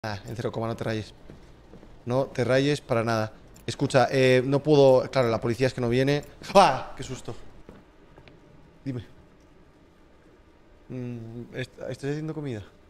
En 0, no te rayes. No te rayes para nada. Escucha, no puedo... Claro, la policía es que no viene. ¡Ah! ¡Qué susto! Dime. ¿Estás haciendo comida?